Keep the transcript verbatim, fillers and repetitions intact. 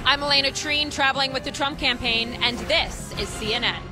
I'm Alayna Treene, traveling with the Trump campaign, and this is C N N.